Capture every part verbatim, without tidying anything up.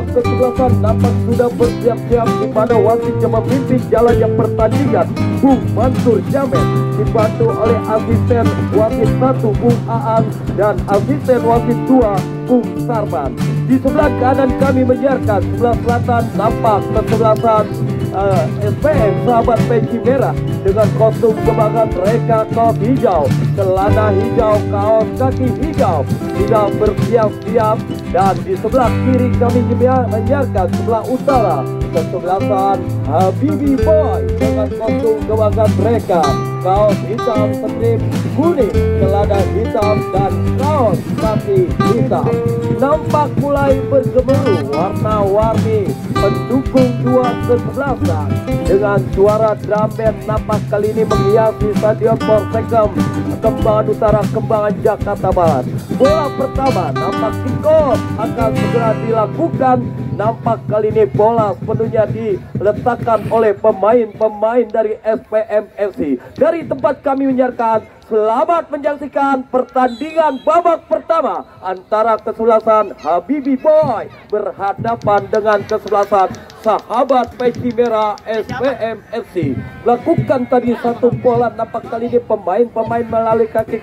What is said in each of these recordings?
kesebelasan nampak sudah bersiap-siap, di mana wasitnya memimpin jalannya pertandingan Bung Mansur Jamet, dibantu oleh asisten wasit satu Bung Aan dan asisten wasit dua Bung Sarman. Di sebelah kanan kami menyiarkan, sebelah selatan nampak kesebelasan uh, S P M Sahabat Peci Merah dengan kostum kebanggaan mereka, kaos hijau, celana hijau, kaos kaki hijau, sudah bersiap-siap. Dan di sebelah kiri kami menyiarkan, sebelah utara kesebelasan Habibi Boy dengan kostum kebanggaan mereka, kaos hitam strip kuning, celana hitam dan kaos kaki hitam. Nampak mulai bergemuruh warna-warni pendukung dua kesebelasan dengan suara drum band nampak kali ini menghiasi Stadion Porsekem Kembangan Utara, Kembangan, Jakarta Barat. Bola pertama nampak kick off akan segera dilakukan. Nampak kali ini bola sepenuhnya diletakkan oleh pemain-pemain dari S P M F C. Dari tempat kami menyiarkan, selamat menyaksikan pertandingan babak pertama antara kesebelasan Habibi Boy berhadapan dengan kesebelasan Sahabat Peci Merah S P M F C. Lakukan tadi satu bola, nampak kali ini pemain-pemain melalui kaki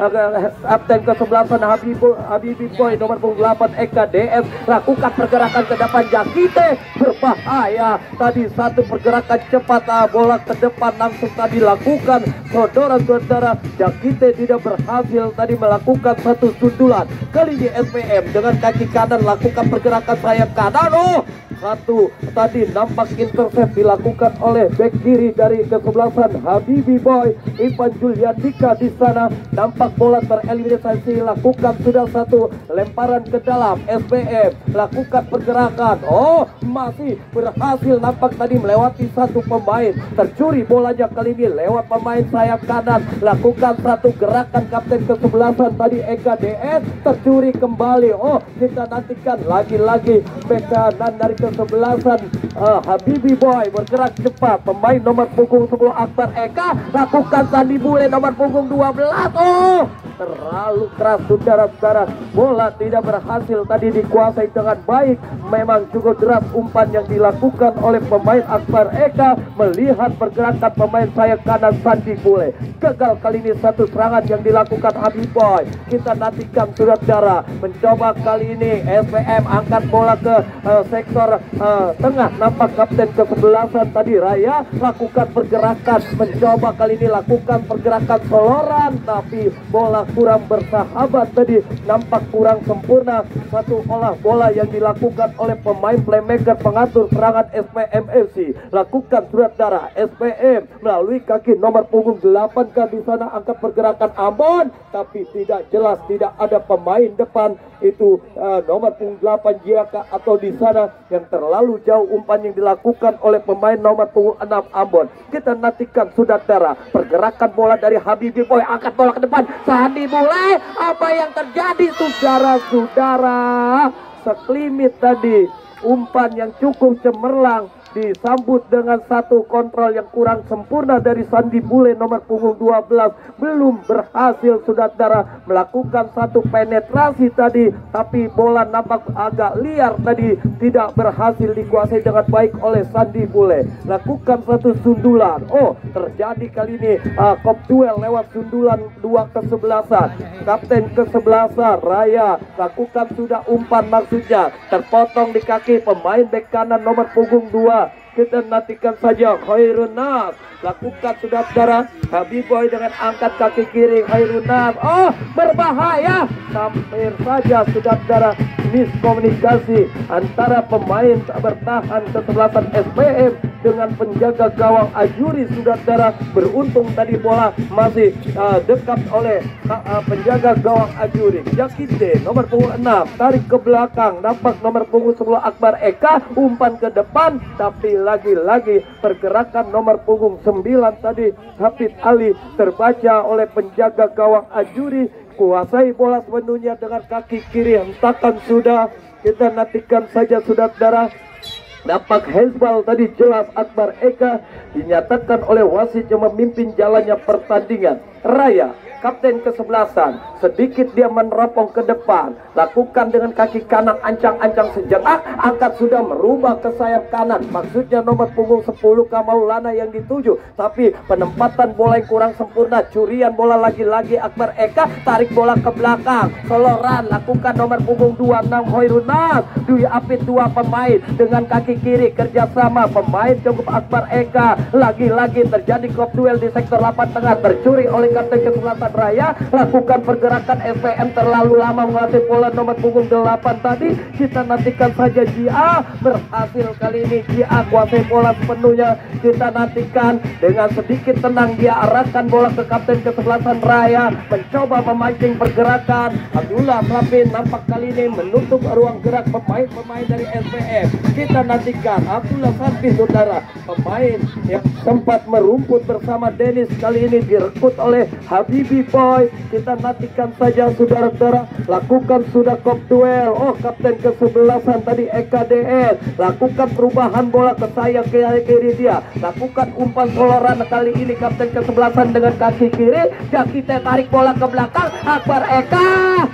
kapten kesebelasan Habibi, Habibi Boy nomor punggung delapan Eka D S lakukan pergerakan ke depan. Jakite berbahaya tadi, satu pergerakan cepat, bola ke depan langsung tadi lakukan. Saudara-saudara, Jakite tidak berhasil tadi melakukan satu sundulan. Kali ini S P M dengan kaki kanan lakukan pergerakan sayap kanan. Oh, satu tadi nampak intercept dilakukan oleh back kiri dari kesebelasan Habibi Boy, Ivan Juliandika. Di sana nampak bola tereliminasi, lakukan sudah satu lemparan ke dalam. S P M lakukan pergerakan, oh masih berhasil, nampak tadi melewati satu pemain, tercuri bolanya kali ini lewat pemain sayap kanan. Lakukan satu gerakan kapten kesebelasan tadi Eka D S, tercuri kembali. Oh, kita nantikan lagi-lagi back kanan dari kesebelasan uh, Habibi Boy bergerak cepat. Pemain nomor punggung sepuluh Akbar Eka lakukan sandi bule nomor punggung dua belas. Oh, terlalu keras saudara-saudara, bola tidak berhasil tadi dikuasai dengan baik. Memang cukup deras umpan yang dilakukan oleh pemain Akbar Eka. Melihat pergerakan pemain sayap kanan sandi bule, gagal kali ini satu serangan yang dilakukan Habibi Boy. Kita nantikan saudara, mencoba kali ini S P M angkat bola ke uh, sektor uh, tengah. Nampak kapten kesebelasan tadi Raya lakukan pergerakan, mencoba kali ini lakukan pergerakan soloran, tapi bola kurang bersahabat tadi, nampak kurang sempurna. Satu olah bola yang dilakukan oleh pemain playmaker pengatur serangan S P M F C. Lakukan surat darah S P M melalui kaki nomor punggung delapan kan di sana angkat pergerakan Ambon, tapi tidak jelas, tidak ada pemain depan itu uh, nomor punggung delapan Jiaka atau di sana yang terlalu jauh umpan yang dilakukan oleh pemain nomor punggung enam Ambon. Kita nantikan saudara pergerakan bola dari Habibi Boy, angkat bola ke depan Sandi mulai, apa yang terjadi saudara-saudara? Sekelimit tadi umpan yang cukup cemerlang disambut dengan satu kontrol yang kurang sempurna dari Sandi Bule nomor punggung dua belas. Belum berhasil saudara melakukan satu penetrasi tadi, tapi bola nampak agak liar tadi, tidak berhasil dikuasai dengan baik oleh Sandi Bule. Lakukan satu sundulan. Oh, terjadi kali ini uh, kop duel lewat sundulan dua kesebelasan. Kapten kesebelasan Raya lakukan sudah umpan, maksudnya terpotong di kaki pemain bek kanan nomor punggung dua. Kita nantikan saja Khairun Nas. Lakukan saudara Habibi Boy dengan angkat kaki kiri Khairun Nas. Oh, berbahaya. Hampir saja saudara miskomunikasi antara pemain bertahan kesebelasan S P M dengan penjaga gawang Ajuri saudara. Beruntung tadi bola masih uh, dekat oleh uh, penjaga gawang Ajuri. Jakite nomor punggung enam tarik ke belakang, nampak nomor punggung sepuluh Akbar Eka umpan ke depan, tapi lagi-lagi pergerakan nomor punggung sembilan tadi Hafid Ali terbaca oleh penjaga gawang Ajuri. Kuasai bola sepenuhnya dengan kaki kiri, hentakan sudah. Kita nantikan saja saudara. Nampak handsball tadi jelas Akbar Eka, dinyatakan oleh wasit yang memimpin jalannya pertandingan. Raya. Kapten kesebelasan, sedikit dia meneropong ke depan, lakukan dengan kaki kanan ancang-ancang sejenak, angkat sudah merubah ke sayap kanan, maksudnya nomor punggung sepuluh Kamaulana yang dituju, tapi penempatan bola yang kurang sempurna, curian bola lagi-lagi Akbar Eka, tarik bola ke belakang, soloran, lakukan nomor punggung dua puluh enam Hoirunas, Dwi Apit dua pemain dengan kaki kiri kerjasama pemain cukup Akbar Eka, lagi-lagi terjadi klop duel di sektor delapan tengah, tercuri oleh kapten kesebelasan Raya, lakukan pergerakan S P M terlalu lama mengatasi bola nomor punggung delapan tadi. Kita nantikan saja Jia berhasil kali ini, Jia kuasai bola sepenuhnya. Kita nantikan dengan sedikit tenang dia arahkan bola ke kapten kesebelasan Raya, mencoba memancing pergerakan. Abdullah Rapin nampak kali ini menutup ruang gerak pemain-pemain dari S P M. Kita nantikan Abdullah Rapin, saudara, pemain yang sempat merumput bersama Dennis, kali ini direkrut oleh Habibi Boy. Kita nantikan saja saudara-saudara, lakukan sudah kop duel. Oh, kapten kesebelasan tadi Eka D N lakukan perubahan bola ke sayap kiri, kiri dia, lakukan umpan soloran kali ini kapten kesebelasan dengan kaki kiri. Jakite tarik bola ke belakang, Akbar Eka,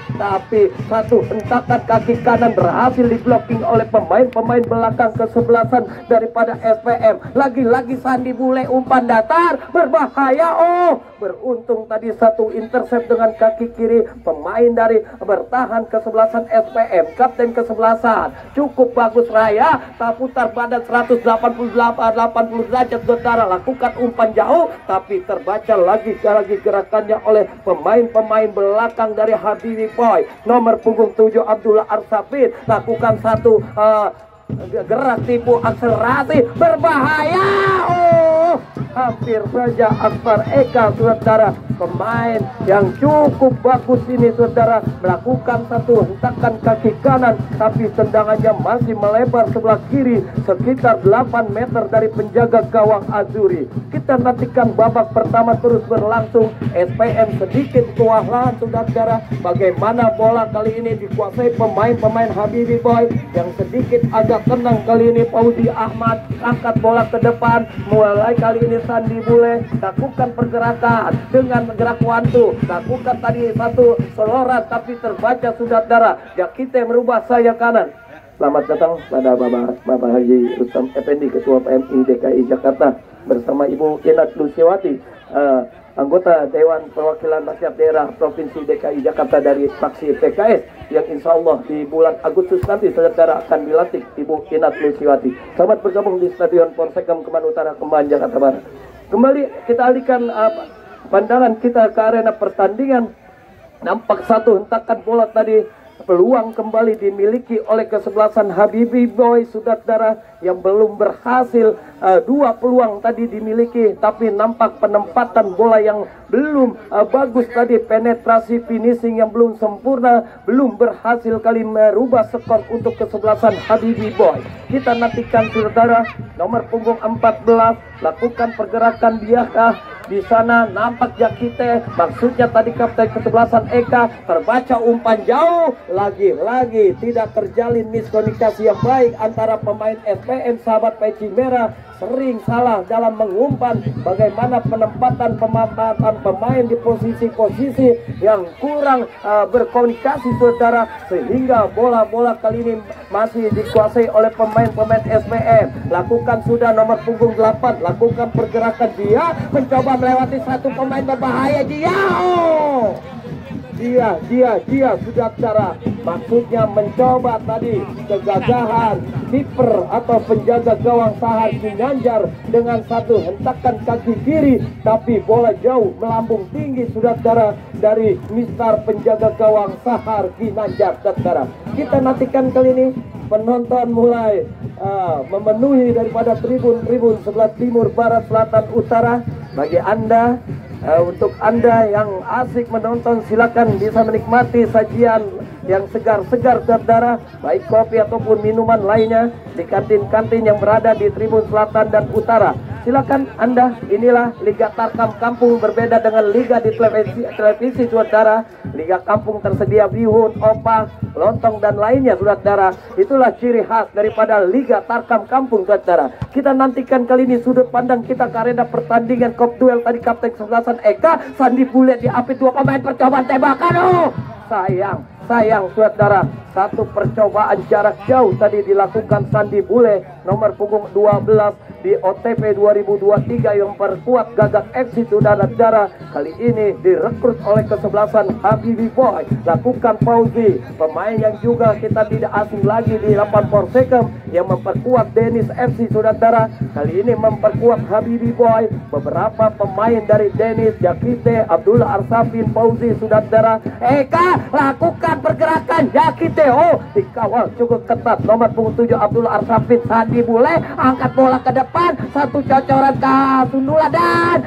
tapi satu hentakan kaki kanan berhasil diblocking oleh pemain-pemain belakang kesebelasan daripada S P M. Lagi-lagi Sandi Bule umpan datar berbahaya. Oh, beruntung tadi satu intercept dengan kaki kiri pemain dari bertahan kesebelasan S P M. Kapten kesebelasan cukup bagus Raya, tak putar badan seratus delapan puluh delapan delapan puluh derajat saudara, lakukan umpan jauh tapi terbaca lagi lagi gerakannya oleh pemain-pemain belakang dari Habibi Boy. Nomor punggung tujuh Abdullah Arsafin lakukan satu uh, gerak tipu akselerasi berbahaya. Oh, hampir saja Akbar Eka saudara, pemain yang cukup bagus ini saudara, melakukan satu hentakan kaki kanan tapi tendangannya masih melebar sebelah kiri sekitar delapan meter dari penjaga gawang Azuri. Kita nantikan babak pertama terus berlangsung, S P M sedikit kewalahan saudara, bagaimana bola kali ini dikuasai pemain-pemain Habibi Boy yang sedikit agak tenang kali ini. Fauzi Ahmad angkat bola ke depan, mulai kali ini Sandi Bule lakukan pergerakan dengan gerak wantu, lakukan tadi satu soloran tapi terbaca saudara, Jakite merubah sayap kanan. Selamat datang pada Bapak Bapak Haji Rustam Effendi, Ketua P M I D K I Jakarta bersama Ibu Inat Lusiawati, uh, anggota Dewan Perwakilan Rakyat Daerah Provinsi D K I Jakarta dari fraksi P K S, yang insya Allah di bulan Agustus nanti saudara akan dilantik Ibu Inat Lusiawati. Selamat bergabung di Stadion Polsekam Kemang Utara, Kemang, Jakarta Barat. Kembali kita alihkan uh, pandangan kita ke arena pertandingan. Nampak satu hentakan bola tadi, peluang kembali dimiliki oleh kesebelasan Habibi Boy saudara, yang belum berhasil. Uh, dua peluang tadi dimiliki tapi nampak penempatan bola yang belum uh, bagus tadi, penetrasi finishing yang belum sempurna, belum berhasil kali merubah skor untuk kesebelasan Habibi Boy. Kita nantikan saudara, nomor punggung empat belas lakukan pergerakan dia kah di sana, nampak Jakite, maksudnya tadi kapten kesebelasan Eka, terbaca umpan jauh, lagi-lagi tidak terjalin miskomunikasi yang baik antara pemain S P M sahabat peci merah, sering salah dalam mengumpan. Bagaimana penempatan pemampatan pemain di posisi-posisi yang kurang uh, berkomunikasi saudara, sehingga bola-bola kali ini masih dikuasai oleh pemain-pemain S P M. Lakukan sudah nomor punggung delapan, lakukan pergerakan dia, mencoba melewati satu pemain berbahaya dia. Oh, dia, dia, dia sudah cara, maksudnya mencoba tadi kegagahan kiper atau penjaga gawang Sahar Ginanjar dengan satu hentakan kaki kiri, tapi bola jauh melambung tinggi saudara dari mister penjaga gawang Sahar Ginanjar saudara. Kita nantikan kali ini penonton mulai uh, memenuhi daripada tribun-tribun sebelah timur, barat, selatan, utara. Bagi anda, uh, untuk anda yang asik menonton, silakan bisa menikmati sajian yang segar-segar saudara, baik kopi ataupun minuman lainnya di kantin-kantin yang berada di tribun selatan dan utara. Silakan Anda, inilah Liga Tarkam Kampung, berbeda dengan liga di televisi, televisi saudara. Liga Kampung tersedia bihun, opak, lontong dan lainnya saudara. Itulah ciri khas daripada Liga Tarkam Kampung saudara. Kita nantikan kali ini sudut pandang kita ke arena pertandingan kop duel tadi Kapten Kesebelasan Eka Sandi Bule diapit dua pemain percobaan tembakan. Oh, sayang, sayang saudara. Satu percobaan jarak jauh tadi dilakukan Sandi Bule nomor punggung dua belas di O T P dua ribu dua puluh tiga yang perkuat gagak exit saudara-saudara. Kali ini direkrut oleh kesebelasan Habibi Boy. Lakukan Fauzi, pemain yang juga kita tidak asing lagi di delapan Porsekem yang memperkuat Dennis F C saudara. Kali ini memperkuat Habibi Boy. Beberapa pemain dari Dennis, Jakite, Abdullah Arsafin, Fauzi saudara. Eka lakukan pergerakan Jakite. Oh, dikawal cukup ketat nomor punggung tujuh Abdullah Arsafin. Sandi Bule angkat bola ke depan, satu cocoran ke Sundula dan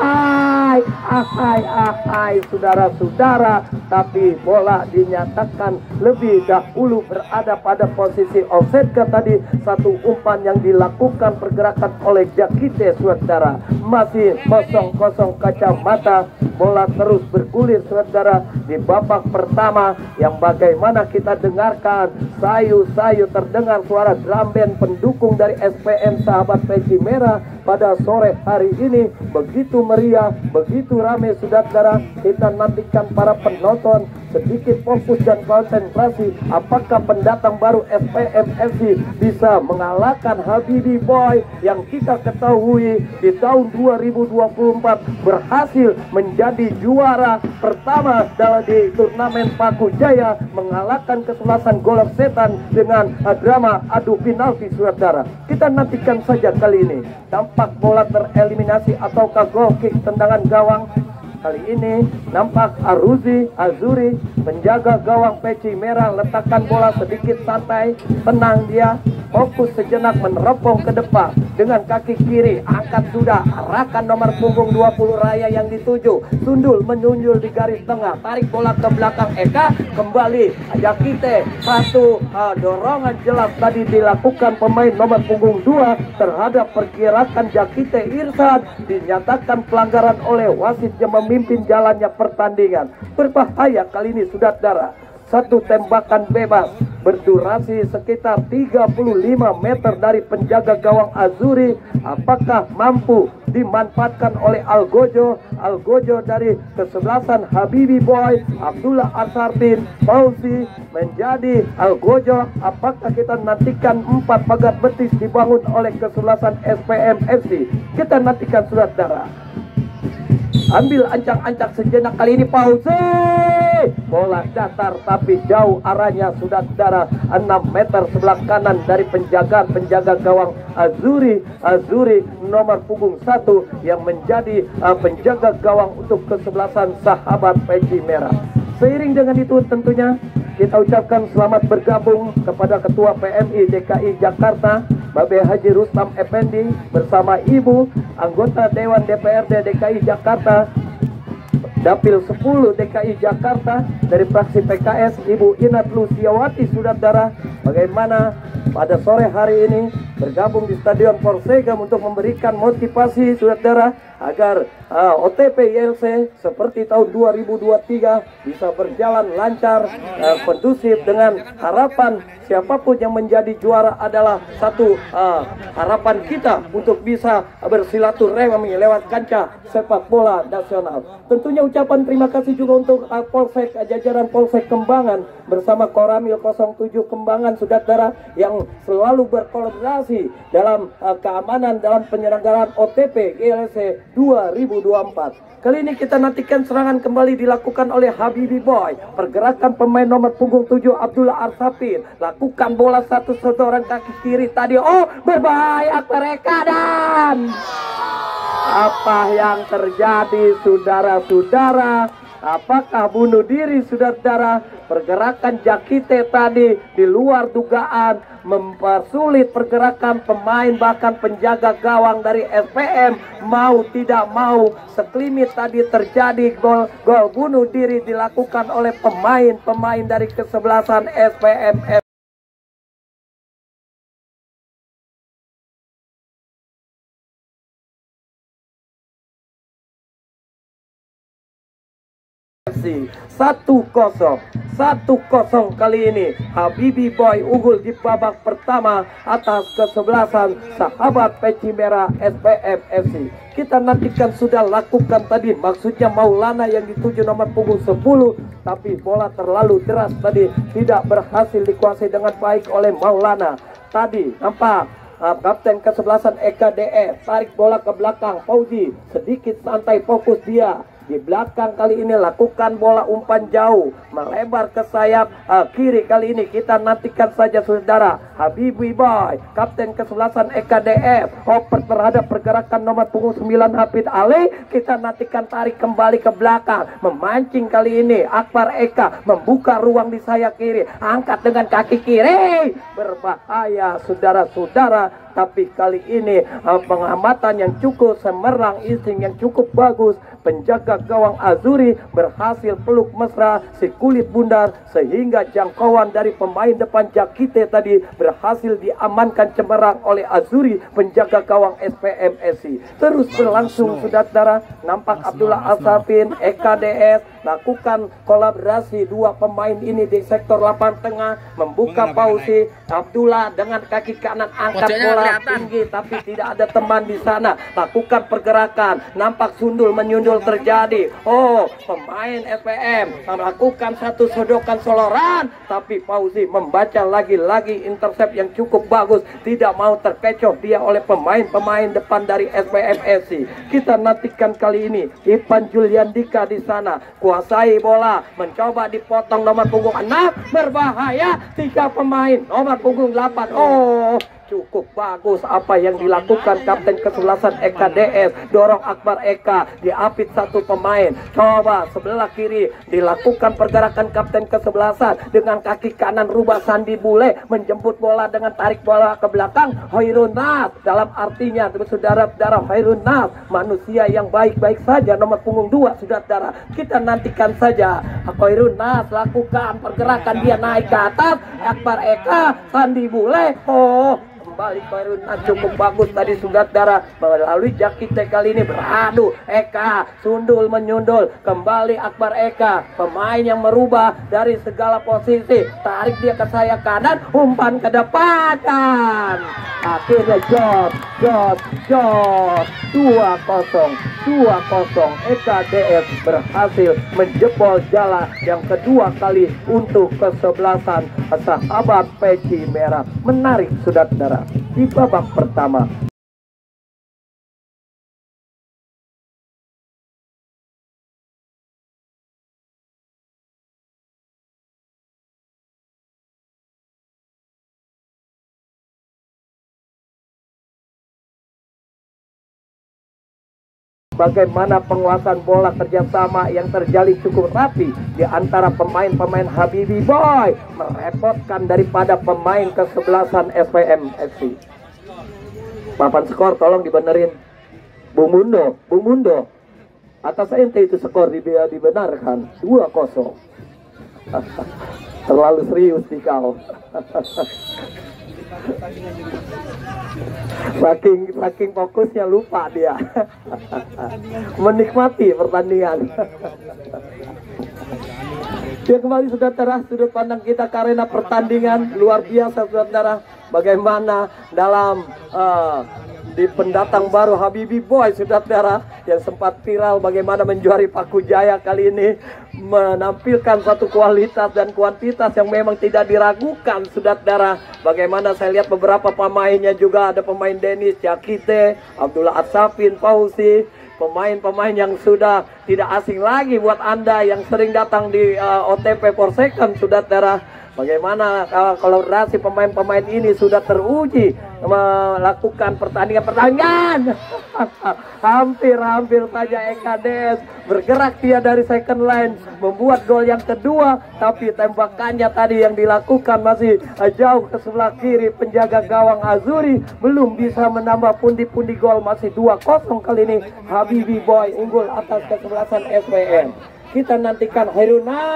ahai, ahai, ahai saudara-saudara. Tapi bola dinyatakan lebih dahulu berada pada posisi offside ke tadi. Satu umpan yang dilakukan pergerakan oleh Jakite saudara. Masih kosong kosong kacamata. Bola terus bergulir saudara di babak pertama yang bagaimana kita dengarkan sayu-sayu terdengar suara drum band pendukung dari S P M Sahabat Peci Merah pada sore hari ini. Begitu meriah, begitu ramai saudara. Kita nantikan para penonton sedikit fokus dan konsentrasi. Apakah pendatang baru S P M F C bisa mengalahkan Habibi Boy yang kita ketahui di tahun dua ribu dua puluh empat berhasil menjadi juara pertama dalam di turnamen Paku Jaya, mengalahkan kesebelasan Golok Setan dengan drama adu penalti saudara. Kita nantikan saja kali ini. Tampak bola tereliminasi ataukah goal kick tendangan gawang. Kali ini nampak Aruzi Azuri, penjaga gawang Peci Merah, letakkan bola sedikit santai, tenang dia, fokus sejenak meneropong ke depan dengan kaki kiri, angkat sudah, arahkan nomor punggung dua puluh Raya yang dituju, Sundul menunjul di garis tengah, tarik bola ke belakang Eka, kembali Jakite, satu uh, dorongan jelas tadi dilakukan pemain nomor punggung dua terhadap pergerakan Jakite Irsan, dinyatakan pelanggaran oleh wasit yang memimpin jalannya pertandingan. Berbahaya kali ini saudara. Satu tembakan bebas berdurasi sekitar tiga puluh lima meter dari penjaga gawang Azuri. Apakah mampu dimanfaatkan oleh Algojo? Algojo dari kesebelasan Habibi Boy, Abdullah Arsafin, Fauzi menjadi Algojo. Apakah kita nantikan empat pagar betis dibangun oleh kesebelasan S P M F C? Kita nantikan saudara. Ambil ancang-ancang sejenak kali ini Fauzi. Bola datar tapi jauh arahnya saudara, enam meter sebelah kanan dari penjagaan penjaga gawang Azuri. Azuri nomor punggung satu yang menjadi uh, penjaga gawang untuk kesebelasan Sahabat Peci Merah. Seiring dengan itu tentunya kita ucapkan selamat bergabung kepada Ketua P M I D K I Jakarta Babe Haji Rustam Effendi bersama Ibu anggota Dewan D P R D D K I Jakarta Dapil sepuluh D K I Jakarta dari fraksi P K S Ibu Inat Lusiawati saudara. Bagaimana pada sore hari ini bergabung di Stadion Porsegam untuk memberikan motivasi saudara agar uh, O T P I L C seperti tahun dua ribu dua puluh tiga bisa berjalan lancar, uh, kondusif dengan harapan siapapun yang menjadi juara adalah satu uh, harapan kita untuk bisa bersilaturahmi lewat kancah sepak bola nasional. Tentunya ucapan terima kasih juga untuk uh, Polsek, jajaran Polsek Kembangan bersama Koramil nol tujuh Kembangan saudara yang selalu berkolaborasi dalam uh, keamanan dalam penyelenggaraan O T P I L C dua ribu dua puluh empat. Kali ini kita nantikan serangan kembali dilakukan oleh Habibi Boy. Pergerakan pemain nomor punggung tujuh Abdullah Arsafin. Lakukan bola satu sedoran kaki kiri tadi. Oh, berbahaya mereka dan apa yang terjadi saudara-saudara? Apakah bunuh diri saudara? Pergerakan Jakite tadi di luar dugaan mempersulit pergerakan pemain bahkan penjaga gawang dari S P M. Mau tidak mau seklimit tadi terjadi gol gol bunuh diri dilakukan oleh pemain-pemain dari kesebelasan S P M. C. Satu kosong, satu kosong kali ini Habibie Boy unggul di babak pertama atas kesebelasan sahabat peci merah S P M F C. Kita nantikan sudah lakukan tadi, maksudnya Maulana yang dituju nomor punggung sepuluh, tapi bola terlalu deras tadi, tidak berhasil dikuasai dengan baik oleh Maulana. Tadi nampak Uh, kapten kesebelasan E K D E tarik bola ke belakang. Fauzi sedikit santai, fokus dia di belakang. Kali ini lakukan bola umpan jauh melebar ke sayap uh, kiri. Kali ini kita nantikan saja saudara. Habibie Boy kapten kesebelasan E K D F oper terhadap pergerakan nomor punggung sembilan Hafid Ali. Kita nantikan tarik kembali ke belakang, memancing kali ini Akbar Eka membuka ruang di sayap kiri, angkat dengan kaki kiri, berbahaya saudara-saudara. Tapi kali ini uh, pengamatan yang cukup semerang, insting yang cukup bagus. Penjaga gawang Azuri berhasil peluk mesra si kulit bundar, sehingga jangkauan dari pemain depan Jakite tadi berhasil diamankan cemerlang oleh Azuri, penjaga gawang S P M S C. Terus berlangsung saudara, nampak Abdullah Asafin E K D S lakukan kolaborasi dua pemain ini di sektor lapangan tengah, membuka pausi. Abdullah dengan kaki kanan angkat bola tinggi, tapi tidak ada teman di sana. Lakukan pergerakan, nampak sundul menyundul terjadi. Oh, pemain S P M melakukan satu sodokan soloran, tapi Fauzi membaca lagi-lagi intercept yang cukup bagus, tidak mau terkecoh dia oleh pemain-pemain depan dari S P M S C. Kita nantikan kali ini Ipan Juliandika di sana kuasai bola, mencoba dipotong nomor punggung enam, berbahaya. Tiga pemain nomor punggung delapan. Oh, cukup bagus apa yang dilakukan kapten kesebelasan E K D S, dorong Akbar Eka, diapit satu pemain. Coba sebelah kiri dilakukan pergerakan kapten kesebelasan dengan kaki kanan rubah Sandi Bule, menjemput bola dengan tarik bola ke belakang. Hoirun Nas, dalam artinya saudara-saudara, Hoirun Nas manusia yang baik-baik saja, nomor punggung dua saudara. Kita nantikan saja Hoirun Nas lakukan pergerakan, dia naik ke atas. Akbar Eka, Sandi Bule, oh kembali Hoirun Nas cukup bagus tadi saudara, melalui Jakite kali ini beradu. Eka sundul menyundul, kembali Akbar Eka, pemain yang merubah dari segala posisi, tarik dia ke sayap kanan, umpan ke depan, dan akhirnya jod jod jod dua kosong dua kosong. E K D F berhasil menjebol jala yang kedua kali untuk kesebelasan sahabat peci merah. Menarik saudara, di babak pertama bagaimana penguasaan bola kerjasama yang terjalin cukup rapi di antara pemain-pemain Habibie Boy, merepotkan daripada pemain kesebelasan S P M F C. Papan skor tolong dibenerin Bung Mundo, Bung Mundo, atas ente itu skor dibenarkan dua kosong. Terlalu serius nih kau. Saking saking fokusnya lupa dia menikmati pertandingan. Dia kembali saudara, sudut pandang kita ke arena pertandingan luar biasa saudara. Bagaimana dalam uh, di pendatang baru Habibie Boy saudara, yang sempat viral bagaimana menjuari Paku Jaya, kali ini menampilkan satu kualitas dan kuantitas yang memang tidak diragukan saudara. Bagaimana saya lihat beberapa pemainnya juga, ada pemain Dennis, Jakite, Abdullah Asafin, Fauzi, pemain-pemain yang sudah tidak asing lagi buat Anda yang sering datang di uh, O T P per second saudara. Bagaimana uh, kolaborasi pemain-pemain ini sudah teruji melakukan pertandingan-pertandingan. Hampir-hampir saja E K D S bergerak dia dari second line, membuat gol yang kedua, tapi tembakannya tadi yang dilakukan masih jauh ke sebelah kiri. Penjaga gawang Azuri belum bisa menambah pundi-pundi gol. Masih dua kosong kali ini Habibie Boy unggul atas kesebelasan S P M. Kita nantikan Hoirun Nas.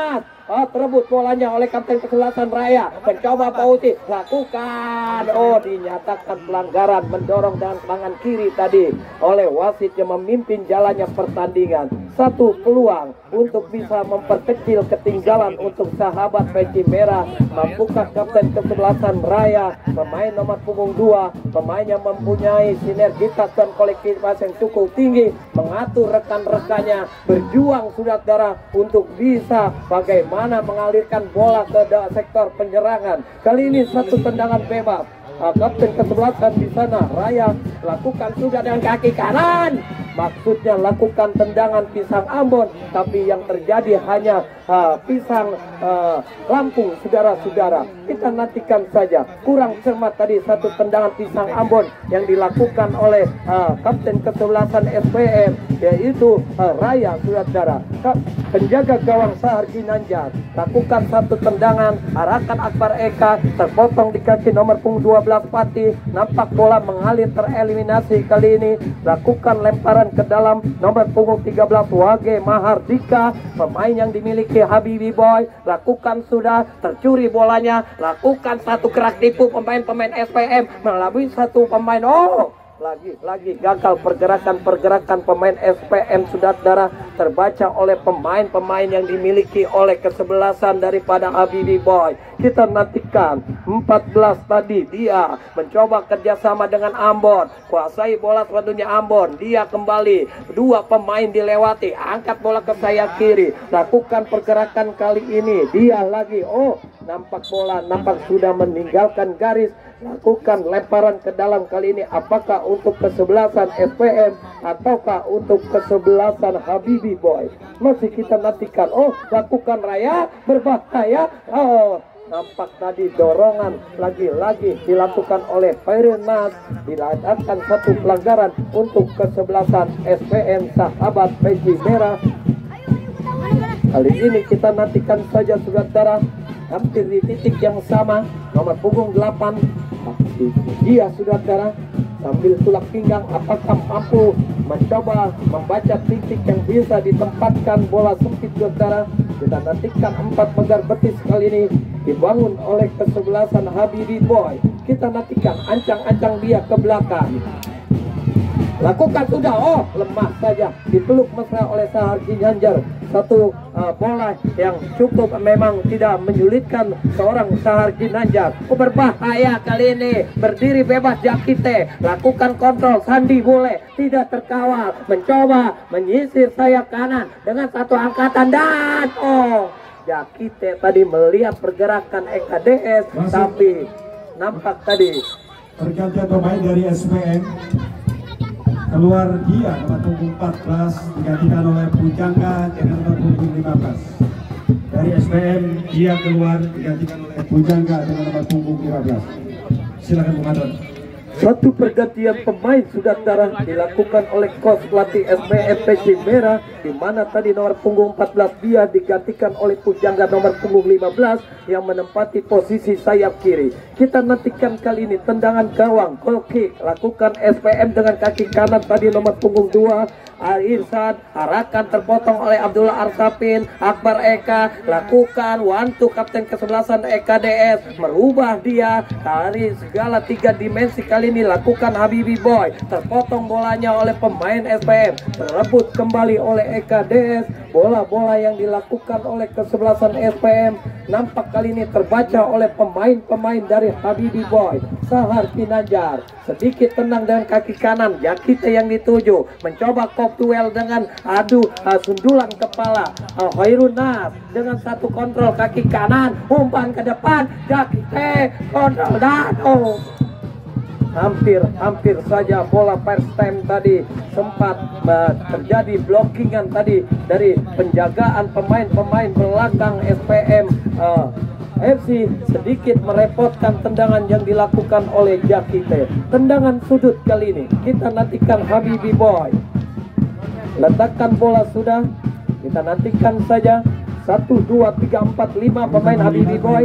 Oh, terebut bolanya oleh Kapten Kesebelasan Raya. Mencoba Fauzi, lakukan. Oh, dinyatakan pelanggaran, mendorong dengan tangan kiri tadi oleh wasit yang memimpin jalannya pertandingan. Satu peluang untuk bisa memperkecil ketinggalan untuk sahabat peci merah. Mampukah Kapten Kesebelasan Raya, pemain nomor punggung dua, pemain yang mempunyai sinergitas dan kolektivitas yang cukup tinggi, mengatur rekan-rekannya, berjuang saudara untuk bisa bagaimana mengalirkan bola ke sektor penyerangan. Kali ini satu tendangan bebas. Kapten Kesebelasan di sana Raya lakukan sudah dengan kaki kanan, maksudnya lakukan tendangan pisang Ambon, tapi yang terjadi hanya uh, pisang uh, Lampung. Saudara-saudara, kita nantikan saja. Kurang cermat tadi satu tendangan pisang Ambon yang dilakukan oleh uh, Kapten Kesebelasan S P M, yaitu uh, Raya. Saudara, penjaga gawang Sahar Ginanjar lakukan satu tendangan, arahkan Akbar Eka, terpotong di kaki nomor punggung dua belas Pati. Nampak bola mengalir tereliminasi. Kali ini lakukan lemparan ke dalam nomor punggung tiga belas Wage Mahardika, pemain yang dimiliki Habibi Boy. Lakukan sudah, tercuri bolanya, lakukan satu kerak tipu pemain-pemain S P M melalui satu pemain. Oh, lagi-lagi gagal pergerakan-pergerakan pemain S P M, saudara, terbaca oleh pemain-pemain yang dimiliki oleh kesebelasan daripada Habibi Boy. Kita nantikan empat belas tadi, dia mencoba kerjasama dengan Ambon, kuasai bola tentunya Ambon, dia kembali, dua pemain dilewati, angkat bola ke sayap kiri, lakukan pergerakan kali ini, dia lagi, oh nampak bola, nampak sudah meninggalkan garis, lakukan lemparan ke dalam kali ini, apakah untuk kesebelasan S P M ataukah untuk kesebelasan Habibi Boy, masih kita nantikan. Oh, lakukan Raya, berbahaya. Oh, nampak tadi dorongan lagi-lagi dilakukan oleh Fairunas, dilakukan satu pelanggaran untuk kesebelasan S P M sahabat peci merah. Kali ini kita nantikan saja saudara, hampir di titik yang sama, nomor punggung delapan dia saudara sambil tulak pinggang, apakah mampu mencoba membaca titik yang bisa ditempatkan bola sempit saudara. Kita nantikan empat pagar betis kali ini dibangun oleh kesebelasan Habibi Boy. Kita nantikan ancang-ancang dia ke belakang, lakukan sudah, oh lemah saja, dipeluk mesra oleh Sahar Ginanjar. Satu uh, bola yang cukup memang tidak menyulitkan seorang Sahar Ginanjar. Oh, berbahaya kali ini, berdiri bebas Jakite, lakukan kontrol, Sandi boleh, tidak terkawal, mencoba menyisir sayap kanan dengan satu angkatan dan oh Jakite tadi melihat pergerakan E K D S. Masuk. Tapi nampak tadi pergantian pemain dari S P M. Keluar dia nomor punggung empat belas digantikan oleh Pujangga dengan nomor punggung lima belas. Dari S P M dia keluar digantikan oleh Pujangga dengan nomor punggung lima belas. Silakan Bung Adon. Satu pergantian pemain saudara dilakukan oleh kos pelatih S P M peci merah, di mana tadi nomor punggung empat belas dia digantikan oleh Pujangga nomor punggung lima belas yang menempati posisi sayap kiri. Kita nantikan kali ini tendangan gawang, goal kick, lakukan S P M dengan kaki kanan tadi nomor punggung dua Irsan, arahkan terpotong oleh Abdullah Arsapin, Akbar Eka, lakukan one two Kapten Kesebelasan E K D S, merubah dia dari segala tiga dimensi. Kali ini lakukan Habibi Boy, terpotong bolanya oleh pemain S P M, terebut kembali oleh E K D S. Bola-bola yang dilakukan oleh kesebelasan S P M nampak kali ini terbaca oleh pemain-pemain dari Habibi Boy. Sahar Ginanjar sedikit tenang dengan kaki kanan, Jakite yang dituju, mencoba kop duel dengan adu uh, sundulan kepala. uh, Hoirunas dengan satu kontrol kaki kanan, umpan ke depan, Jakite kontrol dan oh hampir hampir saja bola first time tadi sempat uh, terjadi blockingan tadi dari penjagaan pemain-pemain belakang S P M uh, F C, sedikit merepotkan tendangan yang dilakukan oleh Jakite. Tendangan sudut kali ini kita nantikan Habibi Boy, letakkan bola sudah, kita nantikan saja. Satu, dua, tiga, empat, lima pemain Habibi Boy.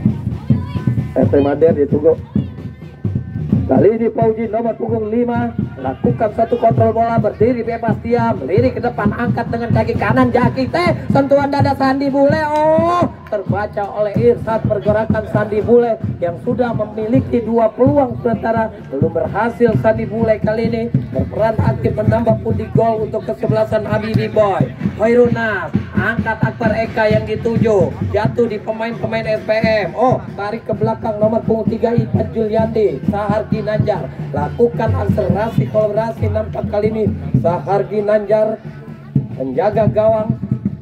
S P Mader ditunggu. Kali ini Fauzi nomor punggung lima lakukan satu kontrol bola, berdiri bebas diam, lirik ke depan, angkat dengan kaki kanan, Jakite, sentuhan dada Sandi Bule. Oh, terbaca oleh Irsad, pergerakan Sandi Bule yang sudah memiliki dua peluang sementara belum berhasil. Sandi Bule kali ini berperan aktif menambah pundi gol untuk kesebelasan Habibie Boy. Hoirunas angkat Akbar Eka yang dituju, jatuh di pemain-pemain S P M. Oh, tarik ke belakang nomor punggung tiga Ipan Juliandi, Sahar Ginanjar lakukan akselerasi kolaborasi. Nampak kali ini Sahar Ginanjar penjaga gawang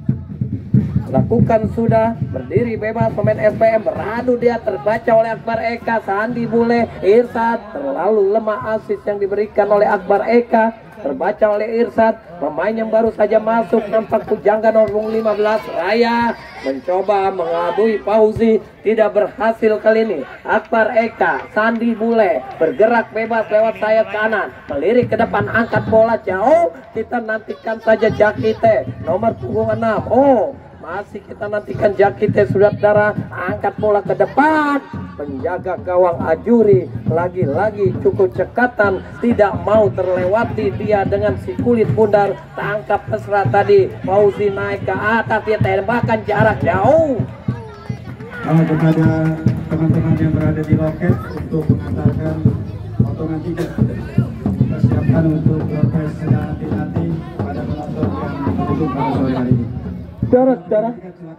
lakukan sudah, berdiri bebas pemain S P M, beradu dia, terbaca oleh Akbar Eka. Sandi Bule, Irsad terlalu lemah, asis yang diberikan oleh Akbar Eka, terbaca oleh Irsad. Pemain yang baru saja masuk nampak pujangga nomor lima belas Raya mencoba mengelabui Fauzi, tidak berhasil kali ini. Akbar Eka, Sandi Bule bergerak bebas lewat sayap kanan, melirik ke depan, angkat bola jauh. Kita nantikan saja Jakite nomor punggung enam. Oh, masih kita nantikan Jakite, saudara, angkat bola ke depan. Penjaga gawang Ajuri lagi-lagi cukup cekatan, tidak mau terlewati dia dengan si kulit bundar. Tangkap mesra tadi, Fauzi naik ke atas, dia tembakan jarak jauh. Kalau kepada teman-teman yang berada di loket untuk mengantarkan potongan tiket, kita siapkan untuk proses nanti-nanti pada penonton yang mendukung pada sore hari ini. Darah-darah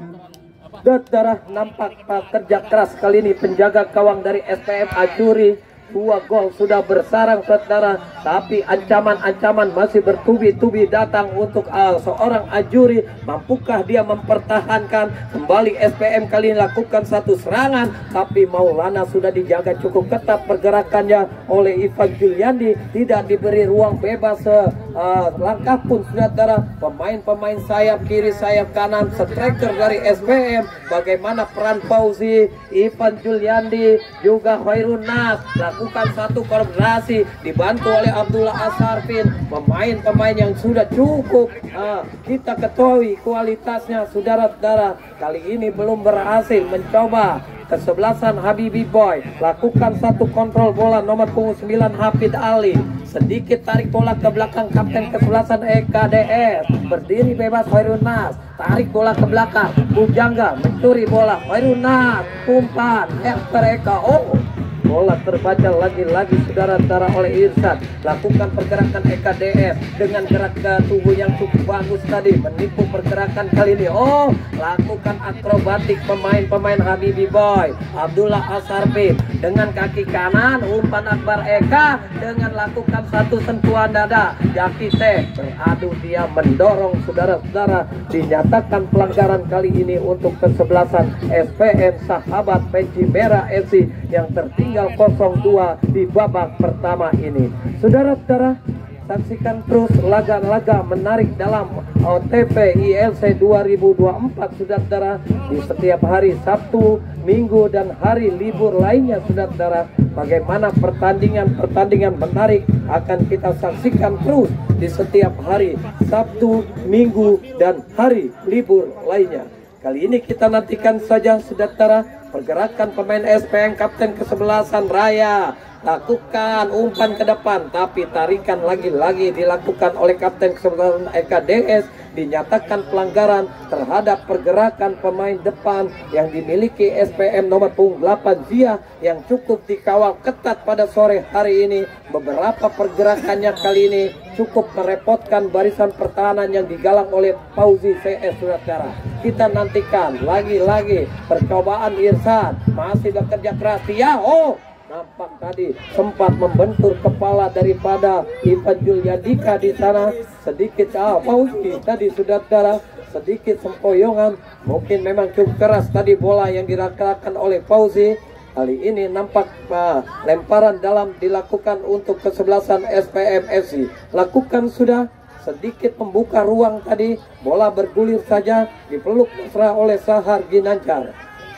Darah nampak kerja keras kali ini penjaga gawang dari S P M Ajuri. Dua gol sudah bersarang, saudara, tapi ancaman-ancaman masih bertubi-tubi datang untuk uh, seorang Ajuri. Mampukah dia mempertahankan kembali? S P M kali ini lakukan satu serangan, tapi Maulana sudah dijaga cukup ketat pergerakannya oleh Ivan Juliandi, tidak diberi ruang bebas uh, langkah pun, saudara. Pemain-pemain sayap kiri, sayap kanan, striker dari S P M, bagaimana peran Fauzi, Ivan Juliandi, juga Hoirunas lakukan satu kolaborasi dibantu oleh Abdullah Asarfin. Pemain-pemain yang sudah cukup uh, kita ketahui kualitasnya, saudara-saudara. Kali ini belum berhasil mencoba kesebelasan Habibie Boy. Lakukan satu kontrol bola nomor punggung sembilan Hafid Ali, sedikit tarik bola ke belakang kapten kesebelasan E K D S, berdiri bebas Hoirunas, tarik bola ke belakang, Bujangga mencuri bola, Hoirunas umpan Akbar Eka. Oh, bola terbaca lagi-lagi, saudara-saudara, oleh Irsad. Lakukan pergerakan E K D S dengan gerak ke tubuh yang cukup bagus tadi, menipu pergerakan kali ini. Oh, lakukan akrobatik pemain-pemain Habibie Boy. Abdullah Asarfin dengan kaki kanan, umpan Akbar Eka dengan lakukan satu sentuhan dada. Jakite beradu, dia mendorong, saudara-saudara. Dinyatakan pelanggaran kali ini untuk kesebelasan S P M Sahabat Peci Merah F C yang tertinggal nol dua di babak pertama ini. Saudara-saudara, saksikan terus laga-laga menarik dalam O T P I L C dua ribu dua puluh empat, saudara-saudara, di setiap hari Sabtu, Minggu, dan hari libur lainnya, saudara-saudara. Bagaimana pertandingan-pertandingan menarik akan kita saksikan terus di setiap hari Sabtu, Minggu, dan hari libur lainnya. Kali ini kita nantikan saja, saudara-saudara, pergerakan pemain S P M kapten kesebelasan Raya. Lakukan umpan ke depan, tapi tarikan lagi-lagi dilakukan oleh kapten kesebelasan E K D S. Dinyatakan pelanggaran terhadap pergerakan pemain depan yang dimiliki S P M nomor punggung delapan Zia yang cukup dikawal ketat pada sore hari ini. Beberapa pergerakannya kali ini cukup merepotkan barisan pertahanan yang digalang oleh Fauzi C S, saudara. Kita nantikan lagi-lagi percobaan Irsad, masih bekerja keras dia. Oh, nampak tadi sempat membentur kepala daripada Ivan Juliandika di sana. Sedikit ah Fauzi tadi, saudara, sedikit sempoyongan. Mungkin memang cukup keras tadi bola yang dirasakan oleh Fauzi. Kali ini nampak uh, lemparan dalam dilakukan untuk kesebelasan S P M F C. Lakukan sudah, sedikit membuka ruang tadi, bola bergulir saja, dipeluk mesra oleh Sahar Ginanjar.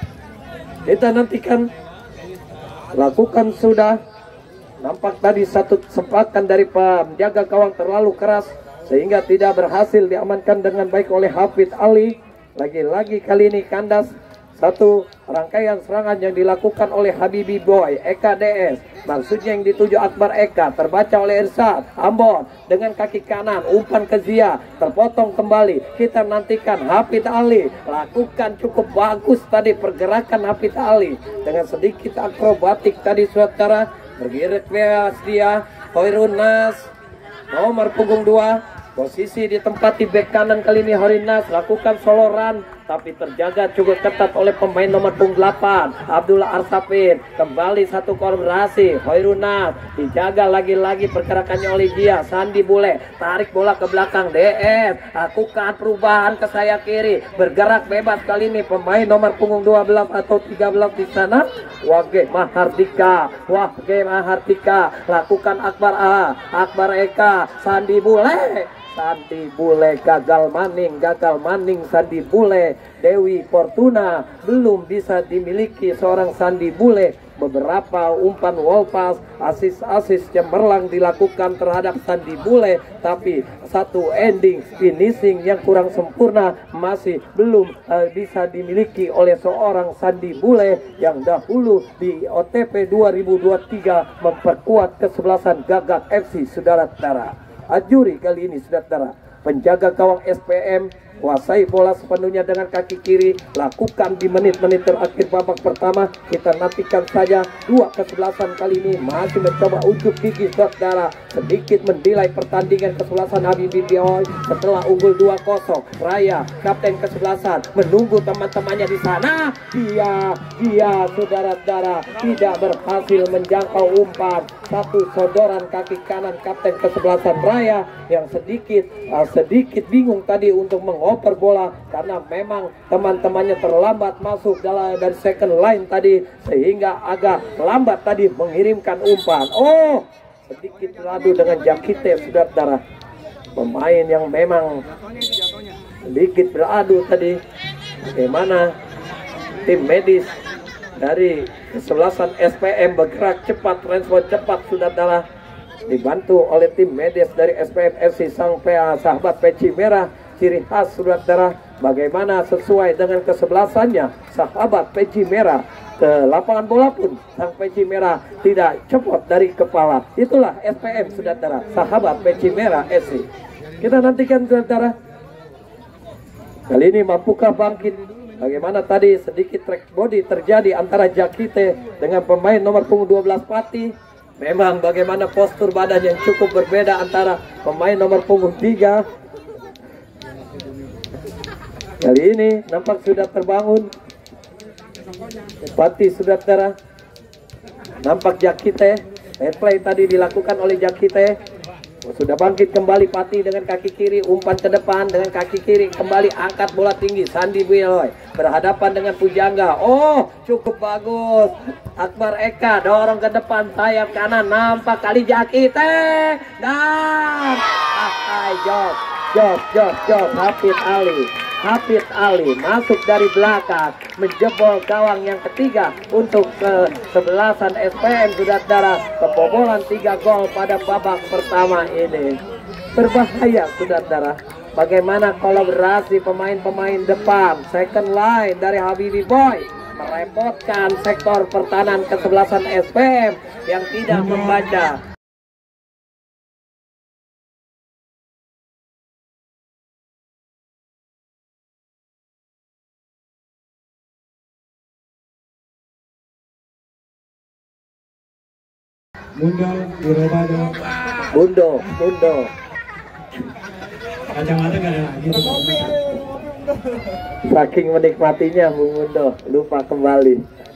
Kita nantikan. Lakukan sudah, nampak tadi satu sepakan dari penjaga gawang terlalu keras sehingga tidak berhasil diamankan dengan baik oleh Hafid Ali. Lagi-lagi kali ini kandas satu rangkaian serangan yang dilakukan oleh Habibie Boy Eka D S, maksudnya yang dituju Akbar Eka, terbaca oleh Irsad Ambon dengan kaki kanan, umpan ke Zia, terpotong kembali. Kita nantikan Hafid Ali, lakukan cukup bagus tadi pergerakan Hafid Ali dengan sedikit akrobatik tadi saudara, bergerak bebas dia. Hoirun Nas nomor punggung dua, posisi ditempati bek kanan kali ini. Hoirun Nas lakukan soloran tapi terjaga cukup ketat oleh pemain nomor punggung delapan Abdullah Arsafin. Kembali satu kolaborasi, Hoirun Nas dijaga lagi-lagi pergerakannya oleh Gia. Sandi Bule tarik bola ke belakang, D S lakukan perubahan ke sayap kiri, bergerak bebas kali ini pemain nomor punggung dua belas atau tiga belas di sana. Wage Mahardika, Wage Mahardika lakukan Akbar A, Akbar Eka, Sandi Bule. Sandi Bule gagal maning, gagal maning Sandi Bule. Dewi Fortuna belum bisa dimiliki seorang Sandi Bule. Beberapa umpan wall pass, asis-asis cemerlang dilakukan terhadap Sandi Bule, tapi satu ending finishing yang kurang sempurna masih belum uh, bisa dimiliki oleh seorang Sandi Bule yang dahulu di O T P dua ribu dua puluh tiga memperkuat kesebelasan Gagak F C. Saudara-saudara, Ajuri kali ini saudara, penjaga gawang S P M kuasai bola sepenuhnya dengan kaki kiri, lakukan di menit-menit terakhir babak pertama. Kita nantikan saja dua kesebelasan kali ini masih mencoba ujuk gigi saudara, sedikit mendilai pertandingan kesebelasan Habibie Boy setelah unggul dua kosong. Raya kapten kesebelasan menunggu teman-temannya di sana. Dia dia saudara-saudara tidak berhasil menjangkau umpan. Satu sodoran kaki kanan kapten kesebelasan Raya yang sedikit uh, sedikit bingung tadi untuk mengoper bola karena memang teman-temannya terlambat masuk dalam dari second line tadi, sehingga agak lambat tadi mengirimkan umpan. Oh, sedikit beradu dengan Jakite saudara, pemain yang memang sedikit beradu tadi. Bagaimana tim medis dari kesebelasan S P M bergerak cepat, respon cepat saudara, dibantu oleh tim medis dari S P M F C Sang Pea sahabat peci merah. Ciri khas saudara, bagaimana sesuai dengan kesebelasannya sahabat peci merah, ke lapangan bola pun sang peci merah tidak cepot dari kepala. Itulah S P M saudara, sahabat peci merah F C. Kita nantikan saudara, kali ini mampukah bangkit? Bagaimana tadi sedikit track body terjadi antara Jakite dengan pemain nomor punggung dua belas Pati. Memang bagaimana postur badan yang cukup berbeda antara pemain nomor punggung tiga. Kali ini nampak sudah terbangun Pati saudara, nampak Jakite. Replay tadi dilakukan oleh Jakite. Sudah bangkit kembali Pati dengan kaki kiri, umpan ke depan dengan kaki kiri, kembali angkat bola tinggi. Sandi Boy berhadapan dengan Pujangga. Oh, cukup bagus. Akbar Eka dorong ke depan, sayap kanan, nampak kali Jakite dan ah, job, job, job, job. Hafid Ali, Hafid Ali masuk dari belakang, menjebol gawang yang ketiga untuk kesebelasan S P M saudara. Kebobolan tiga gol pada babak pertama ini berbahaya saudara. Bagaimana kolaborasi pemain-pemain depan second line dari Habibie Boy merepotkan sektor pertahanan kesebelasan S P M yang tidak membaca. Mundo, Irobado, Mundo, Mundo. Kacamata nggak ada lagi. Saking menikmatinya Bung Mundo, lupa kembali.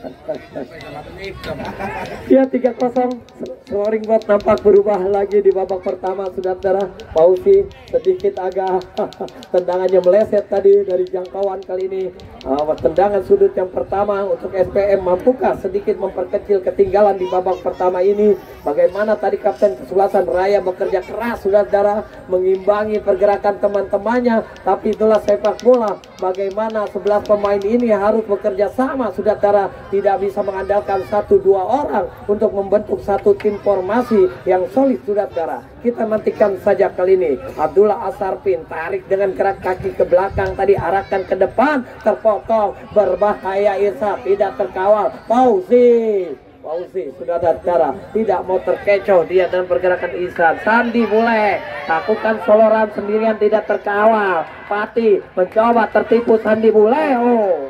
Ya, tiga kosong. Scoring board nampak berubah lagi di babak pertama saudara. Pausi sedikit agak tendangannya meleset tadi dari jangkauan kali ini. Uh, tendangan sudut yang pertama untuk S P M mampukah sedikit memperkecil ketinggalan di babak pertama ini. Bagaimana tadi kapten kesebelasan Raya bekerja keras saudara, mengimbangi pergerakan teman-temannya, tapi itulah sepak bola. Bagaimana sebelas pemain ini harus bekerja sama saudara, tidak bisa mengandalkan satu dua orang untuk membentuk satu tim formasi yang solid, saudara. Kita nantikan saja kali ini. Abdullah Asarpin tarik dengan gerak kaki ke belakang, tadi arahkan ke depan, terpotong, berbahaya Irsa, tidak terkawal. Fauzi Fauzi saudara-saudara tidak mau terkecoh dia dan pergerakan Ihsan. Sandi Bule lakukan soloran sendirian, tidak terkawal. Fatih mencoba tertipu Sandi Bule. Oh,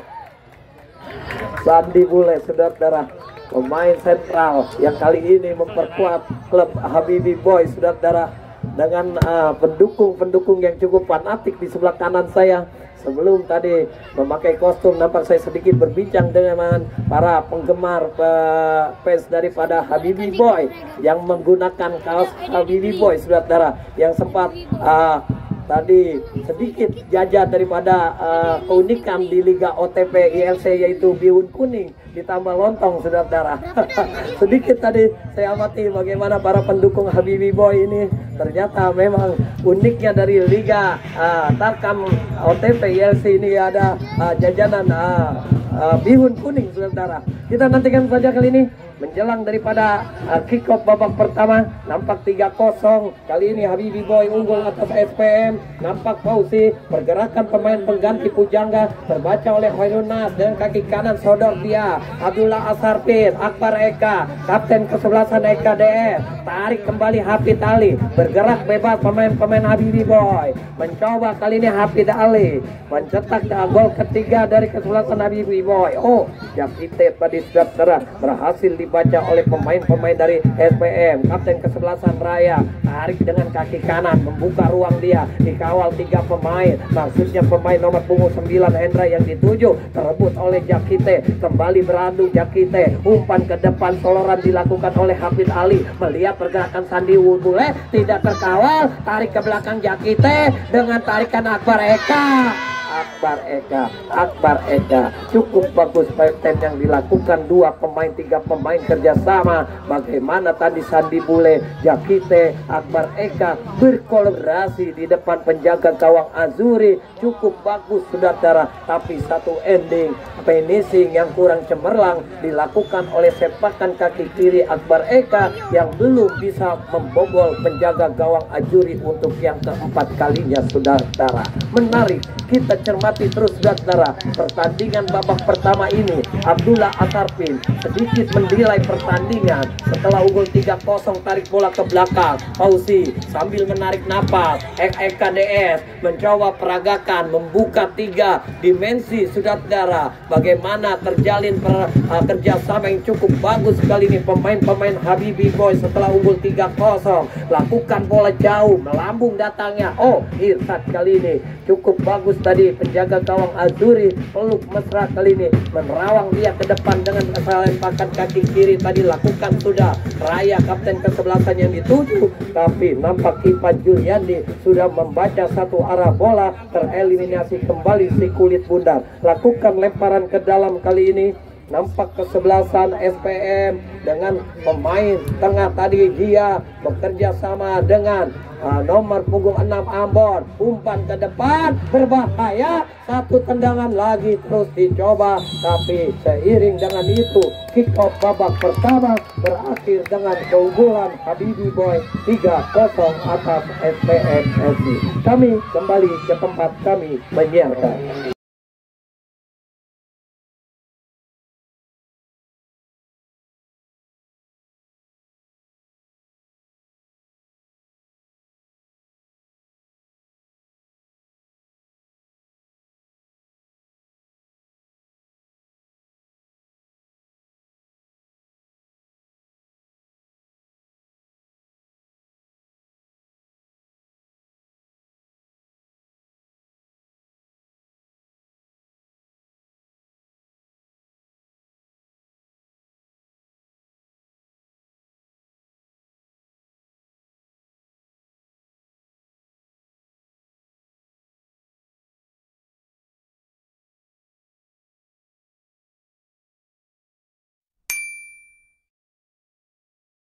Sandi Bule saudara-saudara, pemain sentral yang kali ini memperkuat klub Habibie Boys saudara-saudara, dengan pendukung-pendukung uh, yang cukup fanatik di sebelah kanan saya. Sebelum tadi memakai kostum, nampak saya sedikit berbincang dengan para penggemar uh, fans daripada Habibie Boy yang menggunakan kaos Habibie Boy saudara, yang sempat uh, tadi sedikit jajah daripada uh, keunikan di Liga O T P I L C, yaitu bihun kuning ditambah lontong saudara. Sedikit tadi saya amati bagaimana para pendukung Habibie Boy ini, ternyata memang uniknya dari Liga uh, Tarkam O T P I L C ini ada uh, jajanan uh, uh, bihun kuning saudara. Kita nantikan saja kali ini menjelang daripada uh, kick off babak pertama. Nampak tiga kosong kali ini Habibie Boy unggul atas S P M. Nampak Fauzi, pergerakan pemain pengganti Pujangga terbaca oleh Hoirun Nas dengan kaki kanan sodor dia. Abdullah Asarpin, Akbar Eka, kapten kesebelasan Eka D S, tarik kembali Hafid Ali, bergerak bebas pemain-pemain Habibie Boy. Mencoba kali ini Hafid Ali mencetak gol ketiga dari kesebelasan Habibie Boy. Oh, Jakite tadi saudara berhasil dibaca oleh pemain-pemain dari S P M. Kapten kesebelasan Raya tarik dengan kaki kanan, membuka ruang dia, dikawal tiga pemain, maksudnya pemain nomor punggung sembilan Hendra yang dituju, terebut oleh Jakite, kembali beradu Jakite, umpan ke depan, soloran dilakukan oleh Hafid Ali, melihat pergerakan Sandi Bule tidak terkawal, tarik ke belakang Jakite dengan tarikan Akbar Eka. Akbar Eka, Akbar Eka, cukup bagus pattern yang dilakukan dua pemain, tiga pemain kerjasama. Bagaimana tadi Sandi Bule, Jakite, Akbar Eka berkolaborasi di depan penjaga gawang Azuri, cukup bagus saudara. Tapi satu ending finishing yang kurang cemerlang dilakukan oleh sepakan kaki kiri Akbar Eka yang belum bisa membobol penjaga gawang Azuri untuk yang keempat kalinya saudara. Menarik, kita cermati terus saudara pertandingan babak pertama ini. Abdullah Asarpin sedikit mendilai pertandingan setelah unggul tiga kosong, tarik bola ke belakang. Fauzi sambil menarik napas, Eka D S mencoba peragakan, membuka tiga dimensi saudara. Bagaimana terjalin per, uh, kerjasama yang cukup bagus kali ini pemain-pemain Habibie Boy setelah unggul tiga kosong. Lakukan bola jauh, melambung datangnya. Oh, Irsad kali ini cukup bagus tadi, penjaga gawang Azuri peluk mesra kali ini, menerawang dia ke depan dengan lempakan kaki kiri tadi lakukan sudah Raya, kapten kesebelasan yang dituju, tapi nampak Ipan Juliandi sudah membaca satu arah bola, tereliminasi kembali si kulit bundar. Lakukan lemparan ke dalam kali ini. Nampak kesebelasan S P M dengan pemain tengah tadi dia bekerja sama dengan uh, nomor punggung enam Ambon, umpan ke depan berbahaya, satu tendangan lagi terus dicoba, tapi seiring dengan itu kick off babak pertama berakhir dengan keunggulan Habibie Boy tiga kosong atas S P M F C. Kami kembali ke tempat kami menyiarkan.